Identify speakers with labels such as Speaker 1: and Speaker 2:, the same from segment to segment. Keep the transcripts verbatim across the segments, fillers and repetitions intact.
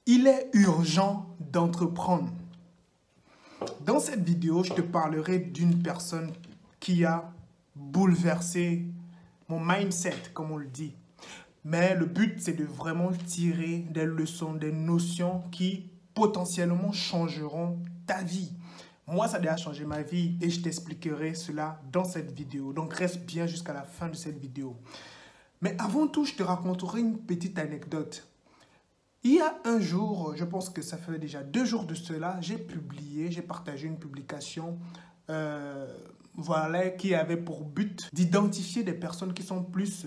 Speaker 1: Il est urgent d'entreprendre. Dans cette vidéo, je te parlerai d'une personne qui a bouleversé mon mindset, comme on le dit. Mais le but, c'est de vraiment tirer des leçons, des notions qui potentiellement changeront ta vie. Moi, ça a déjà changé ma vie et je t'expliquerai cela dans cette vidéo. Donc, reste bien jusqu'à la fin de cette vidéo. Mais avant tout, je te raconterai une petite anecdote. Il y a un jour, je pense que ça fait déjà deux jours de cela, j'ai publié, j'ai partagé une publication euh, voilà, qui avait pour but d'identifier des personnes qui sont plus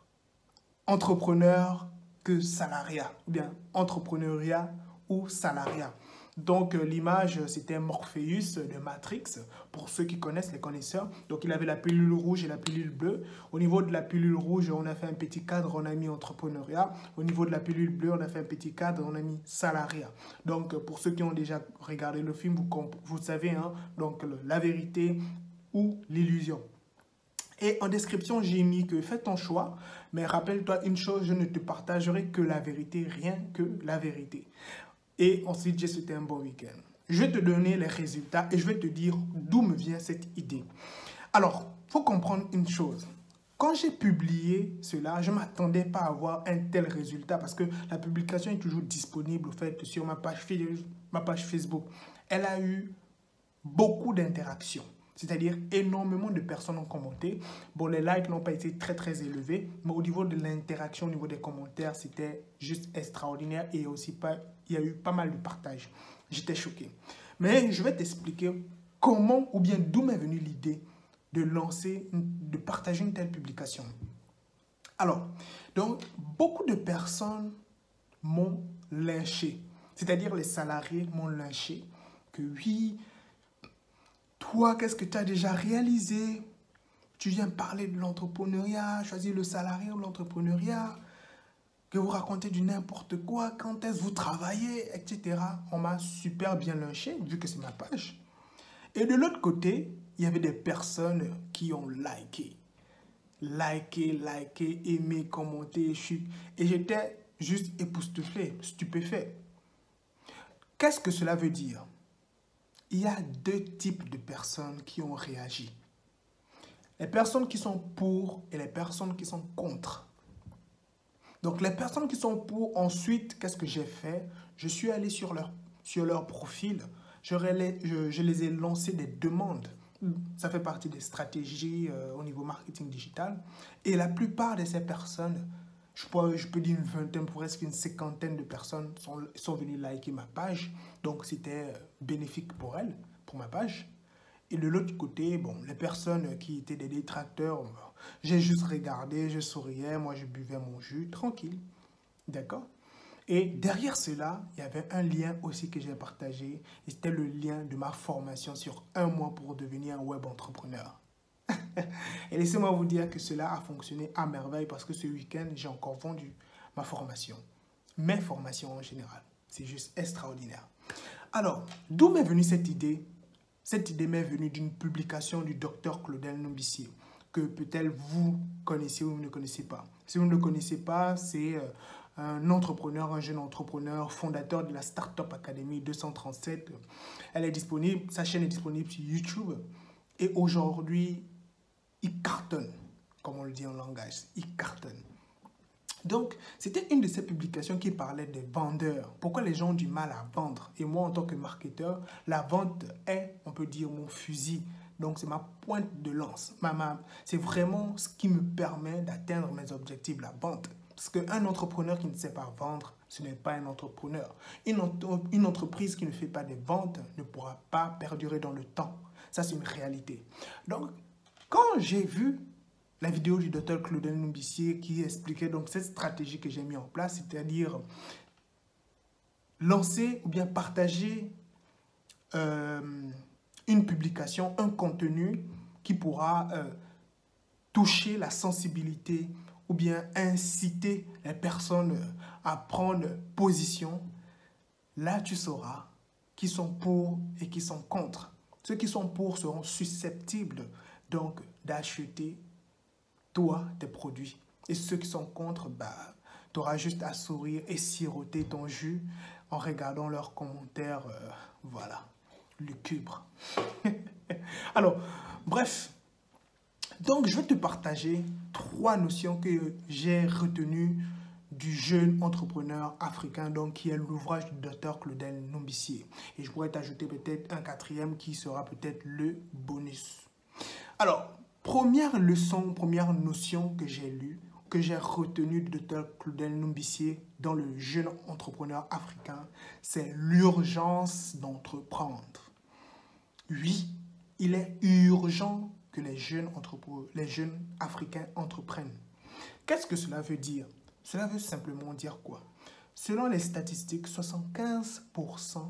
Speaker 1: entrepreneurs que salariat, ou bien entrepreneuriat ou salariat. Donc euh, l'image, c'était Morpheus de Matrix, pour ceux qui connaissent, les connaisseurs. Donc il avait la pilule rouge et la pilule bleue. Au niveau de la pilule rouge, on a fait un petit cadre, on a mis entrepreneuriat. Au niveau de la pilule bleue, on a fait un petit cadre, on a mis salariat. Donc euh, pour ceux qui ont déjà regardé le film, vous, vous savez, hein, donc le, la vérité ou l'illusion. Et en description, j'ai mis que fais ton choix, mais rappelle-toi une chose, je ne te partagerai que la vérité, rien que la vérité. Et ensuite, j'ai souhaité un bon week-end. Je vais te donner les résultats et je vais te dire d'où me vient cette idée. Alors, il faut comprendre une chose. Quand j'ai publié cela, je ne m'attendais pas à avoir un tel résultat parce que la publication est toujours disponible au fait, sur ma page, ma page Facebook. Elle a eu beaucoup d'interactions. C'est-à-dire énormément de personnes ont commenté. Bon, les likes n'ont pas été très très élevés, mais au niveau de l'interaction, au niveau des commentaires, c'était juste extraordinaire et aussi pas, il y a eu pas mal de partages. J'étais choqué. Mais je vais t'expliquer comment ou bien d'où m'est venue l'idée de lancer, de partager une telle publication. Alors, donc, beaucoup de personnes m'ont lynché. C'est-à-dire les salariés m'ont lynché. Que oui, toi, qu'est-ce que tu as déjà réalisé? Tu viens parler de l'entrepreneuriat, choisir le salarié ou l'entrepreneuriat, que vous racontez du n'importe quoi, quand est-ce que vous travaillez, et cetera. On m'a super bien lynché, vu que c'est ma page. Et de l'autre côté, il y avait des personnes qui ont liké. Liké, liké, aimé, commenté. Et j'étais juste époustouflé, stupéfait. Qu'est-ce que cela veut dire? Il y a deux types de personnes qui ont réagi. Les personnes qui sont pour et les personnes qui sont contre. Donc les personnes qui sont pour, ensuite, qu'est-ce que j'ai fait? Je suis allé sur leur, sur leur profil, je, je, je les ai lancé des demandes. Ça fait partie des stratégies euh, au niveau marketing digital. Et la plupart de ces personnes, je peux, je peux dire une vingtaine, presque une cinquantaine de personnes sont, sont venues liker ma page. Donc, c'était bénéfique pour elles, pour ma page. Et de l'autre côté, bon, les personnes qui étaient des détracteurs, j'ai juste regardé, je souriais, moi je buvais mon jus, tranquille. D'accord? Et derrière cela, il y avait un lien aussi que j'ai partagé. Et c'était le lien de ma formation sur un mois pour devenir un web entrepreneur. Et laissez-moi vous dire que cela a fonctionné à merveille parce que ce week-end, j'ai encore vendu ma formation. Mes formations en général. C'est juste extraordinaire. Alors, d'où m'est venue cette idée? Cette idée m'est venue d'une publication du docteur Claudel Nombissier, que peut-être vous connaissez ou vous ne connaissez pas. Si vous ne le connaissez pas, c'est un entrepreneur, un jeune entrepreneur, fondateur de la Startup Academy deux cent trente-sept. Elle est disponible, sa chaîne est disponible sur YouTube. Et aujourd'hui, il cartonne, comme on le dit en langage, il cartonne. Donc, c'était une de ces publications qui parlait des vendeurs. Pourquoi les gens ont du mal à vendre? Et moi, en tant que marketeur, la vente est, on peut dire, mon fusil. Donc, c'est ma pointe de lance. Ma, ma, c'est vraiment ce qui me permet d'atteindre mes objectifs, la vente. Parce qu'un entrepreneur qui ne sait pas vendre, ce n'est pas un entrepreneur. Une, une entreprise qui ne fait pas de ventes ne pourra pas perdurer dans le temps. Ça, c'est une réalité. Donc, quand j'ai vu la vidéo du docteur Claudel Nombissier qui expliquait donc cette stratégie que j'ai mis en place, c'est-à-dire lancer ou bien partager euh, une publication, un contenu qui pourra euh, toucher la sensibilité ou bien inciter les personnes à prendre position, là tu sauras qui sont pour et qui sont contre. Ceux qui sont pour seront susceptibles donc d'acheter toi, tes produits. Et ceux qui sont contre, bah, tu auras juste à sourire et siroter ton jus en regardant leurs commentaires, euh, voilà, lucubres. Alors, bref, donc je vais te partager trois notions que j'ai retenues du jeune entrepreneur africain, donc qui est l'ouvrage du docteur Claudel Nombissier. Et je pourrais t'ajouter peut-être un quatrième qui sera peut-être le bonus. Alors, première leçon, première notion que j'ai lue, que j'ai retenue du docteur Claudel Nombissier dans le jeune entrepreneur africain, c'est l'urgence d'entreprendre. Oui, il est urgent que les jeunes, les jeunes Africains entreprennent. Qu'est-ce que cela veut dire? Cela veut simplement dire quoi? Selon les statistiques, soixante-quinze pour cent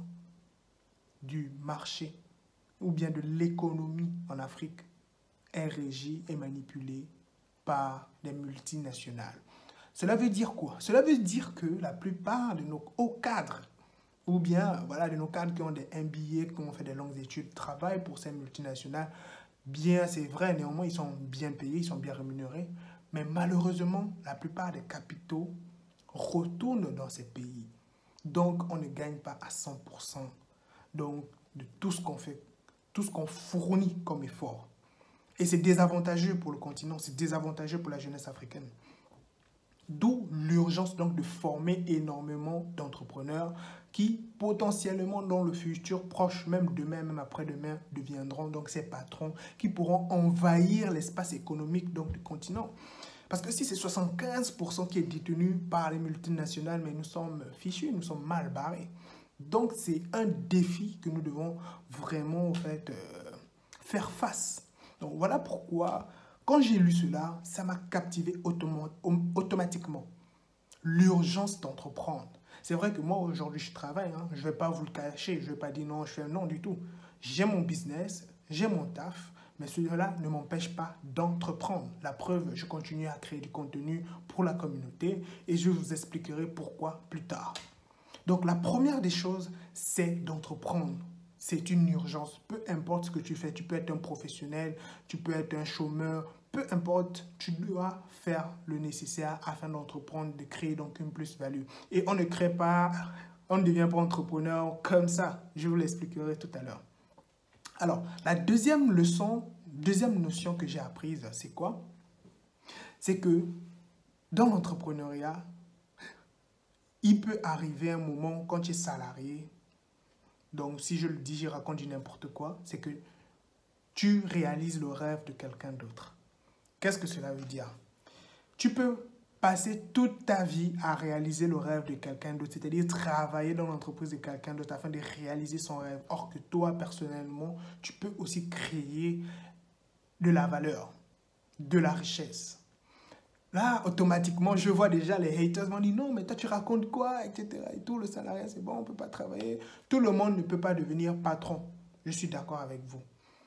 Speaker 1: du marché ou bien de l'économie en Afrique est régie et manipulée par des multinationales. Cela veut dire quoi? Cela veut dire que la plupart de nos hauts cadres ou bien voilà, de nos cadres qui ont des M B A, qui ont fait des longues études, travaillent pour ces multinationales. Bien, c'est vrai, néanmoins, ils sont bien payés, ils sont bien rémunérés. Mais malheureusement, la plupart des capitaux retournent dans ces pays. Donc, on ne gagne pas à cent pour cent donc, de tout ce qu'on fait, tout ce qu'on fournit comme effort. Et c'est désavantageux pour le continent, c'est désavantageux pour la jeunesse africaine. D'où l'urgence donc de former énormément d'entrepreneurs qui potentiellement dans le futur proche, même demain, même après-demain, deviendront donc ces patrons qui pourront envahir l'espace économique donc du continent. Parce que si c'est soixante-quinze pour cent qui est détenu par les multinationales, mais nous sommes fichus, nous sommes mal barrés. Donc c'est un défi que nous devons vraiment en fait, euh, faire face. Donc voilà pourquoi... Quand j'ai lu cela, ça m'a captivé autom automatiquement. L'urgence d'entreprendre. C'est vrai que moi, aujourd'hui, je travaille. Hein. Je ne vais pas vous le cacher. Je ne vais pas dire non, je fais non du tout. J'ai mon business, j'ai mon taf, mais cela ne m'empêche pas d'entreprendre. La preuve, je continue à créer du contenu pour la communauté et je vous expliquerai pourquoi plus tard. Donc, la première des choses, c'est d'entreprendre. C'est une urgence. Peu importe ce que tu fais, tu peux être un professionnel, tu peux être un chômeur, peu importe, tu dois faire le nécessaire afin d'entreprendre, de créer donc une plus-value. Et on ne crée pas, on ne devient pas entrepreneur comme ça. Je vous l'expliquerai tout à l'heure. Alors, la deuxième leçon, deuxième notion que j'ai apprise, c'est quoi? C'est que dans l'entrepreneuriat, il peut arriver un moment quand tu es salarié. Donc, si je le dis, je raconte du n'importe quoi, c'est que tu réalises le rêve de quelqu'un d'autre. Qu'est-ce que cela veut dire? Tu peux passer toute ta vie à réaliser le rêve de quelqu'un d'autre, c'est-à-dire travailler dans l'entreprise de quelqu'un d'autre afin de réaliser son rêve. Or que toi, personnellement, tu peux aussi créer de la valeur, de la richesse. Là, automatiquement, je vois déjà les haters vont dire non, mais toi, tu racontes quoi, et cetera. Et tout, le salariat, c'est bon, on ne peut pas travailler. Tout le monde ne peut pas devenir patron. Je suis d'accord avec vous.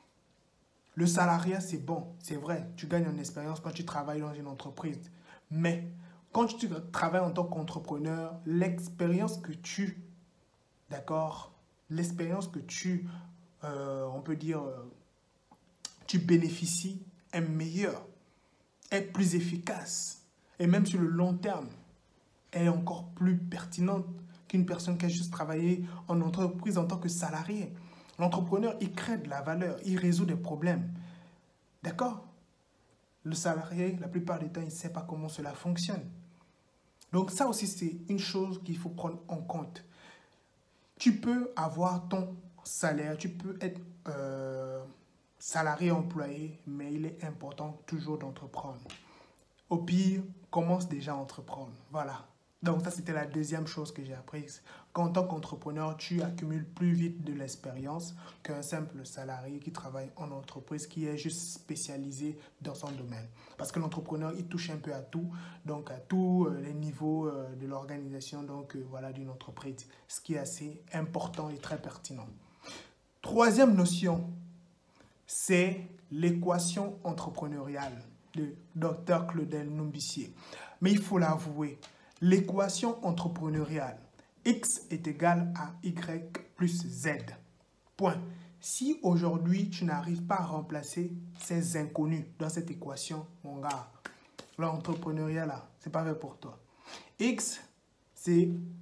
Speaker 1: Le salariat, c'est bon, c'est vrai. Tu gagnes en expérience quand tu travailles dans une entreprise. Mais quand tu travailles en tant qu'entrepreneur, l'expérience que tu, d'accord, l'expérience que tu, euh, on peut dire, euh, tu bénéficies est meilleure, est plus efficace. Et même sur le long terme, elle est encore plus pertinente qu'une personne qui a juste travaillé en entreprise en tant que salarié. L'entrepreneur, il crée de la valeur, il résout des problèmes. D'accord? Le salarié, la plupart du temps, il ne sait pas comment cela fonctionne. Donc ça aussi, c'est une chose qu'il faut prendre en compte. Tu peux avoir ton salaire, tu peux être euh, salarié employé, mais il est important toujours d'entreprendre. Au pire, commence déjà à entreprendre. Voilà. Donc ça, c'était la deuxième chose que j'ai apprise. Qu'en tant qu'entrepreneur, tu accumules plus vite de l'expérience qu'un simple salarié qui travaille en entreprise, qui est juste spécialisé dans son domaine. Parce que l'entrepreneur, il touche un peu à tout, donc à tous les niveaux de l'organisation, donc voilà, d'une entreprise, ce qui est assez important et très pertinent. Troisième notion, c'est l'équation entrepreneuriale de docteur Claudel Nombissier. Mais il faut l'avouer, l'équation entrepreneuriale, X est égal à Y plus Z. Point. Si aujourd'hui, tu n'arrives pas à remplacer ces inconnus dans cette équation, mon gars, l'entrepreneuriat là, c'est pas fait pour toi. X, c'est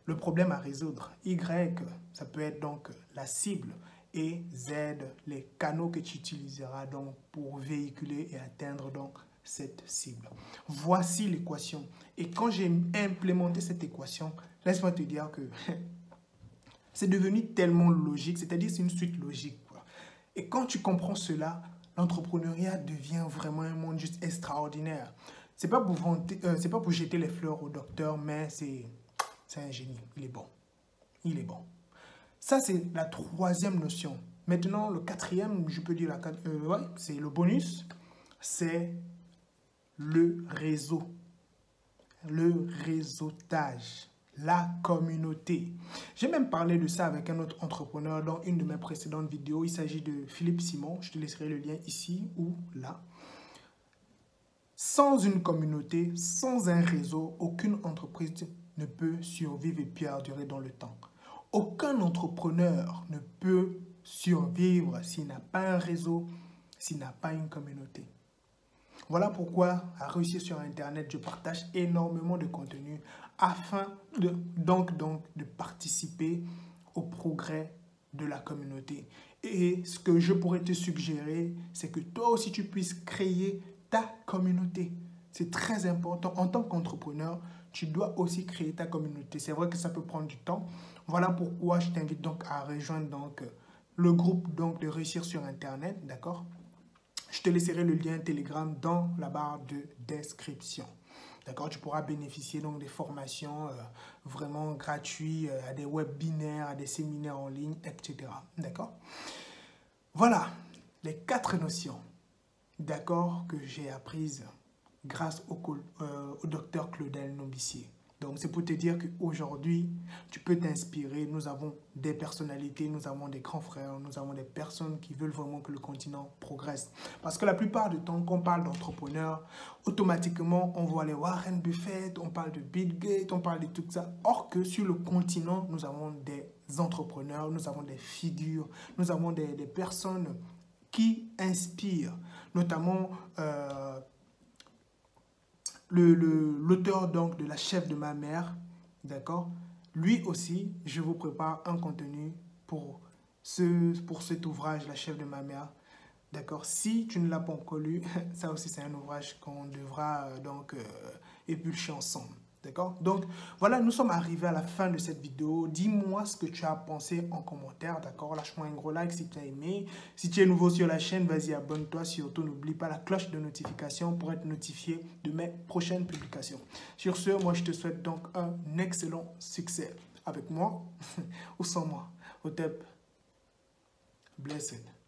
Speaker 1: le problème à résoudre. Y, ça peut être donc la cible. Et Z, les canaux que tu utiliseras donc pour véhiculer et atteindre donc cette cible. Voici l'équation. Et quand j'ai implémenté cette équation, laisse-moi te dire que c'est devenu tellement logique, c'est-à-dire c'est une suite logique, quoi. Et quand tu comprends cela, l'entrepreneuriat devient vraiment un monde juste extraordinaire. C'est pas pour vanter, euh, c'est pas pour jeter les fleurs au docteur, mais c'est un génie. Il est bon. Il est bon. Ça, c'est la troisième notion. Maintenant, le quatrième, je peux dire, la, euh, ouais, c'est le bonus, c'est le réseau, le réseautage, la communauté. J'ai même parlé de ça avec un autre entrepreneur dans une de mes précédentes vidéos. Il s'agit de Philippe Simon. Je te laisserai le lien ici ou là. Sans une communauté, sans un réseau, aucune entreprise ne peut survivre et perdurer dans le temps. Aucun entrepreneur ne peut survivre s'il n'a pas un réseau, s'il n'a pas une communauté. Voilà pourquoi, à Réussir sur Internet, je partage énormément de contenu afin de, donc, donc, de participer au progrès de la communauté. Et ce que je pourrais te suggérer, c'est que toi aussi tu puisses créer ta communauté. C'est très important. En tant qu'entrepreneur, tu dois aussi créer ta communauté. C'est vrai que ça peut prendre du temps. Voilà pourquoi je t'invite donc à rejoindre donc le groupe donc de Réussir sur Internet, d'accord? Je te laisserai le lien Telegram dans la barre de description. D'accord? Tu pourras bénéficier donc des formations euh, vraiment gratuites, euh, à des webinaires, à des séminaires en ligne, et cetera. D'accord? Voilà les quatre notions, d'accord, que j'ai apprises grâce au, euh, au docteur Claudel Nombissier. Donc, c'est pour te dire qu'aujourd'hui, tu peux t'inspirer. Nous avons des personnalités, nous avons des grands frères, nous avons des personnes qui veulent vraiment que le continent progresse. Parce que la plupart du temps, quand on parle d'entrepreneurs, automatiquement, on voit les Warren Buffett, on parle de Bill Gates, on parle de tout ça. Or que sur le continent, nous avons des entrepreneurs, nous avons des figures, nous avons des, des personnes qui inspirent, notamment... Euh, l'auteur donc de La chef de ma mère, d'accord, lui aussi, je vous prépare un contenu pour, ce, pour cet ouvrage, La chef de ma mère, d'accord. Si tu ne l'as pas encore lu, ça aussi c'est un ouvrage qu'on devra euh, donc euh, éplucher ensemble. D'accord? Donc, voilà, nous sommes arrivés à la fin de cette vidéo. Dis-moi ce que tu as pensé en commentaire, d'accord? Lâche-moi un gros like si tu as aimé. Si tu es nouveau sur la chaîne, vas-y, abonne-toi. Surtout, n'oublie pas la cloche de notification pour être notifié de mes prochaines publications. Sur ce, moi, je te souhaite donc un excellent succès. Avec moi ou sans moi. Au top. Blessed.